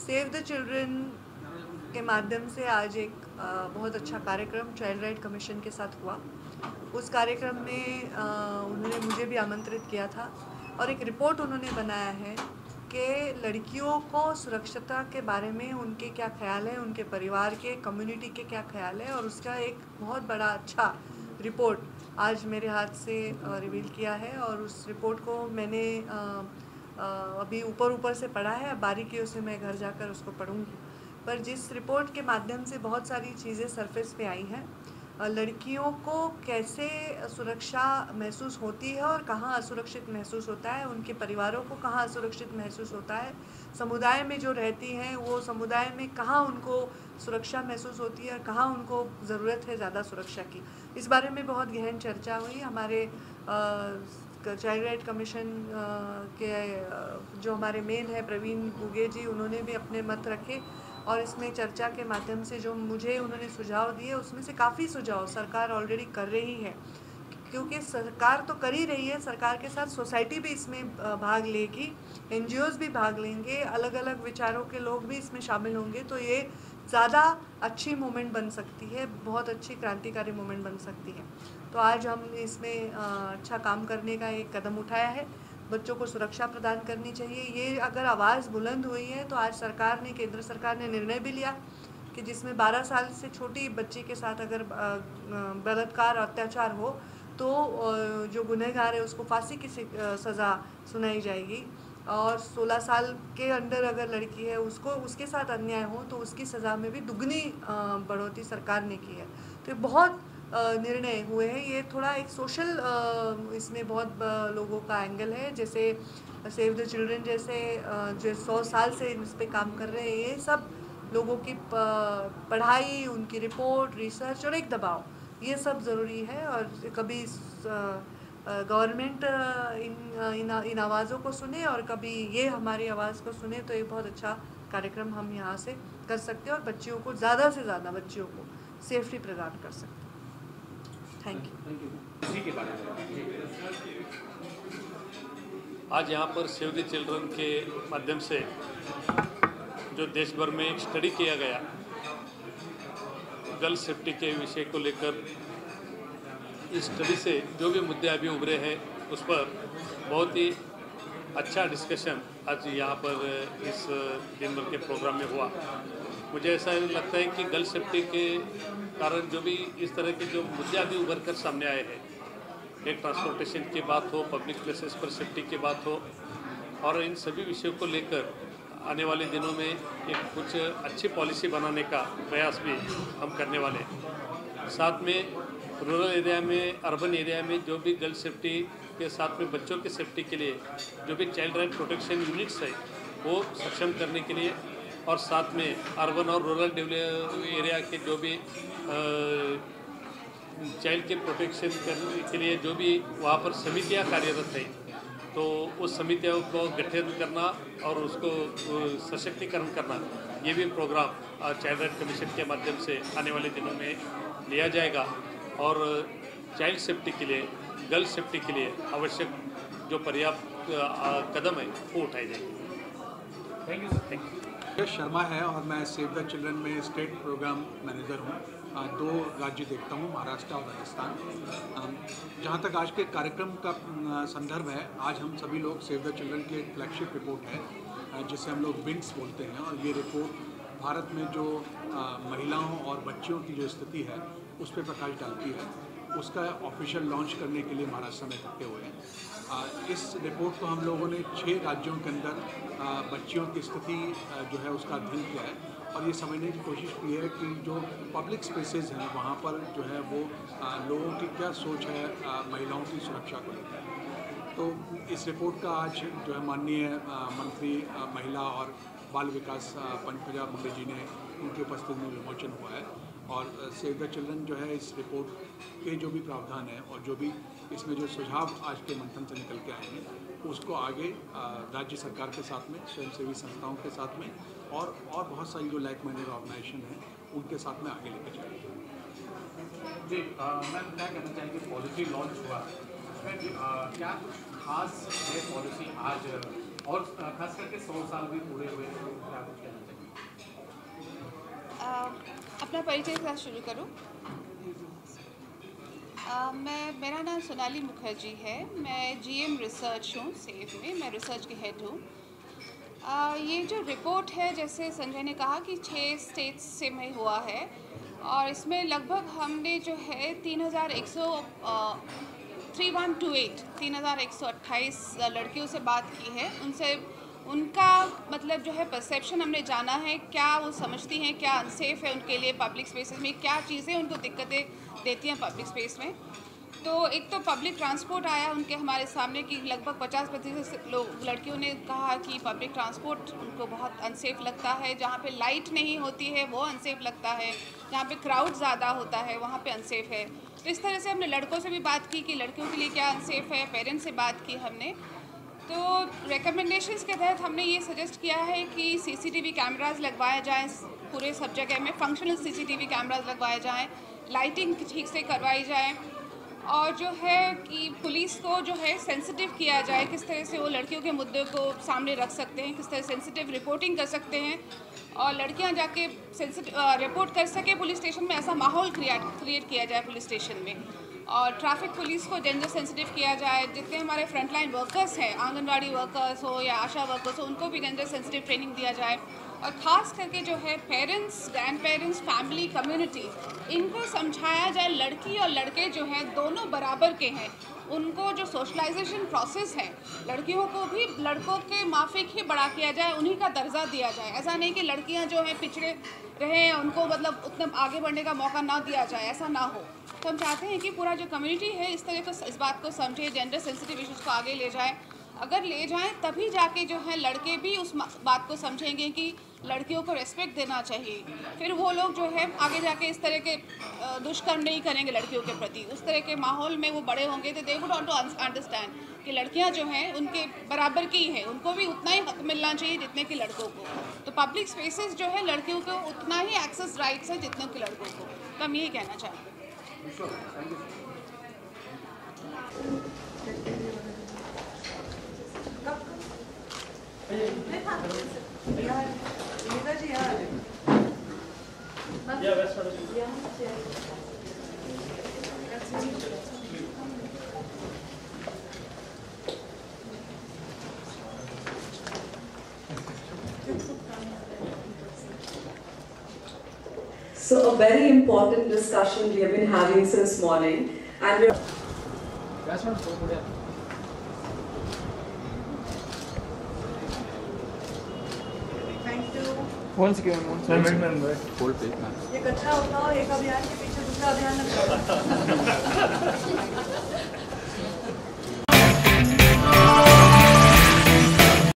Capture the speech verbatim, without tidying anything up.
Save the children के माध्यम से आज एक आ, बहुत अच्छा कार्यक्रम चाइल्ड राइट कमीशन के साथ हुआ। उस कार्यक्रम में आ, उन्होंने मुझे भी आमंत्रित किया था और एक रिपोर्ट उन्होंने बनाया है कि लड़कियों को सुरक्षता के बारे में उनके क्या ख्याल है, उनके परिवार के, कम्युनिटी के क्या ख्याल है, और उसका एक बहुत बड़ा अच्छा रिपोर्ट आज मेरे हाथ से रिवील किया है। और उस रिपोर्ट को मैंने आ, आ, अभी ऊपर ऊपर से पढ़ा है, बारीकियों से मैं घर जाकर उसको पढ़ूँगी। पर जिस रिपोर्ट के माध्यम से बहुत सारी चीज़ें सरफेस पे आई हैं, लड़कियों को कैसे सुरक्षा महसूस होती है और कहाँ असुरक्षित महसूस होता है, उनके परिवारों को कहाँ असुरक्षित महसूस होता है, समुदाय में जो रहती हैं वो समुदाय में कहाँ उनको सुरक्षा महसूस होती है और कहाँ उनको ज़रूरत है ज़्यादा सुरक्षा की, इस बारे में बहुत गहन चर्चा हुई। हमारे चाइल्ड राइट कमीशन के जो हमारे मेन है प्रवीण गुगे जी, उन्होंने भी अपने मत रखे और इसमें चर्चा के माध्यम से जो मुझे उन्होंने सुझाव दिए उसमें से काफ़ी सुझाव सरकार ऑलरेडी कर रही है, क्योंकि सरकार तो कर ही रही है, सरकार के साथ सोसाइटी भी इसमें भाग लेगी, एनजीओज़ भी भाग लेंगे, अलग अलग विचारों के लोग भी इसमें शामिल होंगे, तो ये ज़्यादा अच्छी मूवमेंट बन सकती है, बहुत अच्छी क्रांतिकारी मूवमेंट बन सकती है। तो आज हम इसमें अच्छा काम करने का एक कदम उठाया है, बच्चों को सुरक्षा प्रदान करनी चाहिए। ये अगर आवाज़ बुलंद हुई है तो आज सरकार ने, केंद्र सरकार ने निर्णय भी लिया कि जिसमें बारह साल से छोटी बच्ची के साथ अगर बलात्कार अत्याचार हो तो जो गुनहगार है उसको फांसी की सज़ा सुनाई जाएगी, और सोलह साल के अंडर अगर लड़की है उसको उसके साथ अन्याय हो तो उसकी सज़ा में भी दुगनी बढ़ोतरी सरकार ने की है। तो बहुत निर्णय हुए हैं। ये थोड़ा एक सोशल इसमें बहुत लोगों का एंगल है, जैसे सेव द चिल्ड्रन जैसे जो सौ साल से इस पर काम कर रहे हैं, ये सब लोगों की पढ़ाई, उनकी रिपोर्ट, रिसर्च और एक दबाव, ये सब ज़रूरी है। और कभी गवर्नमेंट इन इन इन आवाज़ों को सुने और कभी ये हमारी आवाज़ को सुने, तो ये बहुत अच्छा कार्यक्रम हम यहाँ से कर सकते हैं और बच्चियों को ज़्यादा से ज़्यादा बच्चियों को सेफ्टी प्रदान कर सकते हैं। Thank you. आज यहाँ पर सेव द चिल्ड्रन के माध्यम से जो देश भर में एक स्टडी किया गया गर्ल सेफ्टी के विषय को लेकर, इस स्टडी से जो भी मुद्दे अभी उभरे हैं उस पर बहुत ही अच्छा डिस्कशन आज यहाँ पर इस दिन भर के प्रोग्राम में हुआ। मुझे ऐसा लगता है कि गर्ल सेफ्टी के कारण जो भी इस तरह के जो मुद्दे अभी उभर कर सामने आए हैं, एक ट्रांसपोर्टेशन की बात हो, पब्लिक प्लेसेस पर सेफ्टी की बात हो, और इन सभी विषयों को लेकर आने वाले दिनों में एक कुछ अच्छी पॉलिसी बनाने का प्रयास भी हम करने वाले हैं। साथ में रूरल एरिया में, अर्बन एरिया में जो भी गर्ल सेफ्टी के साथ में बच्चों की सेफ्टी के लिए जो भी चाइल्ड राइट प्रोटेक्शन यूनिट्स है वो सक्षम करने के लिए, और साथ में अर्बन और रूरल एरिया के जो भी चाइल्ड के प्रोटेक्शन करने के लिए जो भी वहाँ पर समितियाँ कार्यरत हैं, तो उस समितियों को गठित करना और उसको सशक्तिकरण करना, ये भी प्रोग्राम चाइल्ड राइट कमीशन के माध्यम से आने वाले दिनों में लिया जाएगा। और चाइल्ड सेफ्टी के लिए, गर्ल सेफ्टी के लिए आवश्यक जो पर्याप्त कदम है वो उठाए जाएंगे। Thank you sir. Thank you. Yash Sharma है और मैं सेव द चिल्ड्रन में स्टेट प्रोग्राम मैनेजर हूँ। दो राज्य देखता हूँ, महाराष्ट्र और राजस्थान। जहाँ तक आज के कार्यक्रम का संदर्भ है, आज हम सभी लोग सेव द चिल्ड्रन की एक फ्लैगशिप रिपोर्ट है जिसे हम लोग विंग्स बोलते हैं, और ये रिपोर्ट भारत में जो महिलाओं और बच्चियों की जो स्थिति है उस पर प्रकाश डालती है। उसका ऑफिशियल लॉन्च करने के लिए महाराष्ट्र में इकट्ठे हुए हैं। इस रिपोर्ट को हम लोगों ने छः राज्यों के अंदर बच्चियों की स्थिति जो है उसका अध्ययन किया है, और ये समझने की कोशिश की है कि जो पब्लिक स्पेसेस हैं वहाँ पर जो है वो लोगों की क्या सोच है महिलाओं की सुरक्षा को लेकर। तो इस रिपोर्ट का आज जो है माननीय मंत्री महिला और बाल विकास पंकजा मुंडे जी ने उनकी उपस्थिति में विमोचन हुआ है, और सेव द चिल्ड्रन जो है इस रिपोर्ट के जो भी प्रावधान है और जो भी इसमें जो सुझाव आज के मंथन से निकल के आए हैं उसको आगे राज्य सरकार के साथ में, स्वयंसेवी संस्थाओं के साथ में, और और बहुत सारी जो लाइक माइंडेड ऑर्गेनाइजेशन हैं उनके साथ में आगे लेके जाएंगे। जी मैम, क्या कहना चाहेंगे, पॉलिसी लॉन्च हुआ, क्या कुछ खास है पॉलिसी आज और खास करके सौ साल भी पूरे हुए हैं, तो क्या कुछ कहना चाहिए? अपना परिचय के साथ शुरू करूँ। मैं मेरा नाम सोनाली मुखर्जी है। मैं जीएम रिसर्च हूँ सेफ में, मैं रिसर्च की हेड हूँ। ये जो रिपोर्ट है, जैसे संजय ने कहा कि छः स्टेट्स से में हुआ है और इसमें लगभग हमने जो है तीन हज़ार एक सौ थ्री वन टू एट तीन हज़ार एक सौ अट्ठाईस लड़कियों से बात की है। उनसे उनका मतलब जो है परसेप्शन हमने जाना है, क्या वो समझती हैं, क्या अनसेफ है उनके लिए पब्लिक स्पेसेस में, क्या चीज़ें उनको दिक्कतें देती हैं पब्लिक स्पेस में। तो एक तो पब्लिक ट्रांसपोर्ट आया उनके हमारे सामने कि लगभग पचास प्रतिशत लोग लड़कियों ने कहा कि पब्लिक ट्रांसपोर्ट उनको बहुत अनसेफ लगता है। जहाँ पे लाइट नहीं होती है वो अनसेफ लगता है, जहाँ पे क्राउड ज़्यादा होता है वहाँ पे अनसेफ है। तो इस तरह से हमने लड़कों से भी बात की कि लड़कियों के लिए क्या अनसेफ है, पेरेंट्स से बात की हमने। तो रिकमेंडेशंस के तहत हमने ये सजेस्ट किया है कि सीसीटीवी कैमरास लगवाए जाएँ पूरे सब जगह में, फंक्शनल सीसीटीवी कैमरास लगवाए जाएँ, लाइटिंग ठीक से करवाई जाए और जो है कि पुलिस को जो है सेंसिटिव किया जाए, किस तरह से वो लड़कियों के मुद्दे को सामने रख सकते हैं, किस तरह सेंसिटिव रिपोर्टिंग कर सकते हैं और लड़कियां जाके सेंसिटिव रिपोर्ट कर सके पुलिस स्टेशन में, ऐसा माहौल क्रिएट क्रिएट किया जाए पुलिस स्टेशन में। और ट्रैफिक पुलिस को जेंडर सेंसिटिव किया जाए। जितने हमारे फ्रंटलाइन वर्कर्स हैं, आंगनवाड़ी वर्कर्स हो या आशा वर्कर्स हो, उनको भी जेंडर सेंसिटिव ट्रेनिंग दिया जाए। और ख़ास करके जो है parents, grandparents, family, community, इनको समझाया जाए लड़की और लड़के जो हैं दोनों बराबर के हैं। उनको जो सोशलाइजेशन प्रोसेस है, लड़कियों को भी लड़कों के माफिक ही बड़ा किया जाए, उन्हीं का दर्जा दिया जाए। ऐसा नहीं कि लड़कियां जो हैं पिछड़े रहे, उनको मतलब उतना आगे बढ़ने का मौका ना दिया जाए, ऐसा ना हो। तो हम चाहते हैं कि पूरा जो कम्युनिटी है इस तरह को इस बात को समझे, जेंडर सेंसिटिव इश्यूज़ को आगे ले जाए। अगर ले जाएं तभी जाके जो है लड़के भी उस बात को समझेंगे कि लड़कियों को रेस्पेक्ट देना चाहिए। फिर वो लोग जो है आगे जाके इस तरह के दुष्कर्म नहीं करेंगे लड़कियों के प्रति। उस तरह के माहौल में वो बड़े होंगे तो they would want to understand कि लड़कियां जो हैं उनके बराबर की हैं, उनको भी उतना ही हक मिलना चाहिए जितने कि लड़कों को। तो पब्लिक स्पेसेस जो है लड़कियों को उतना ही एक्सेस राइट्स है जितने कि लड़कों को। तो हम यही कहना चाहते हैं। So a very important discussion we have been having since morning, and we're Once again, once again. इकट्ठा होता हो, एक अभियान के पीछे दूसरा अभियान लगता हो।